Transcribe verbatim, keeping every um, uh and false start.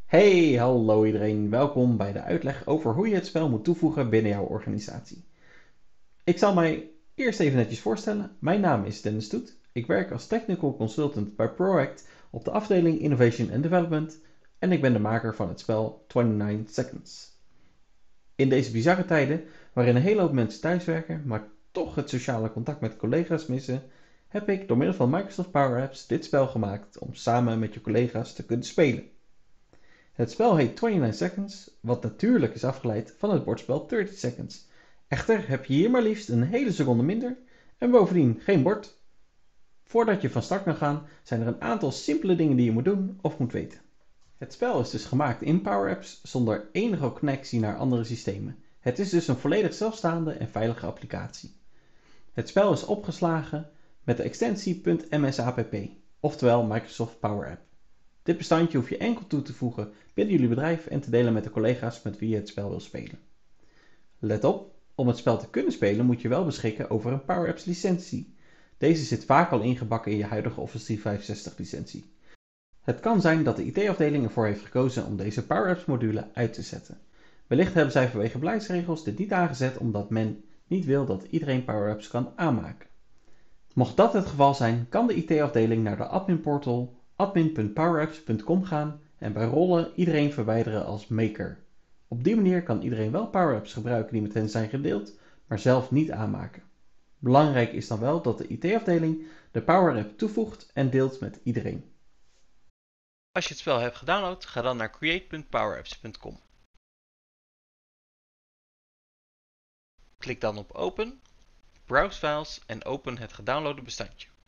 Hey, hallo iedereen. Welkom bij de uitleg over hoe je het spel moet toevoegen binnen jouw organisatie. Ik zal mij eerst even netjes voorstellen. Mijn naam is Dennis Stoet. Ik werk als Technical Consultant bij Proact op de afdeling Innovation and Development en ik ben de maker van het spel negenentwintig Seconds. In deze bizarre tijden, waarin een hele hoop mensen thuiswerken, maar toch het sociale contact met collega's missen, heb ik door middel van Microsoft Power Apps dit spel gemaakt om samen met je collega's te kunnen spelen. Het spel heet negenentwintig Seconds, wat natuurlijk is afgeleid van het bordspel dertig Seconds. Echter heb je hier maar liefst een hele seconde minder en bovendien geen bord. Voordat je van start kan gaan, zijn er een aantal simpele dingen die je moet doen of moet weten. Het spel is dus gemaakt in Power Apps zonder enige connectie naar andere systemen. Het is dus een volledig zelfstaande en veilige applicatie. Het spel is opgeslagen met de extensie .msapp, oftewel Microsoft Power App. Dit bestandje hoef je enkel toe te voegen binnen jullie bedrijf en te delen met de collega's met wie je het spel wil spelen. Let op, om het spel te kunnen spelen moet je wel beschikken over een Power Apps licentie. Deze zit vaak al ingebakken in je huidige Office driehonderdvijfenzestig licentie. Het kan zijn dat de I T-afdeling ervoor heeft gekozen om deze Power Apps module uit te zetten. Wellicht hebben zij vanwege beleidsregels dit niet aangezet omdat men niet wil dat iedereen Power Apps kan aanmaken. Mocht dat het geval zijn, kan de I T-afdeling naar de admin portal admin punt powerapps punt com gaan en bij rollen iedereen verwijderen als maker. Op die manier kan iedereen wel Power-Apps gebruiken die met hen zijn gedeeld, maar zelf niet aanmaken. Belangrijk is dan wel dat de I T-afdeling de Power-App toevoegt en deelt met iedereen. Als je het spel hebt gedownload, ga dan naar create punt powerapps punt com. Klik dan op Open, Browse Files en open het gedownloade bestandje.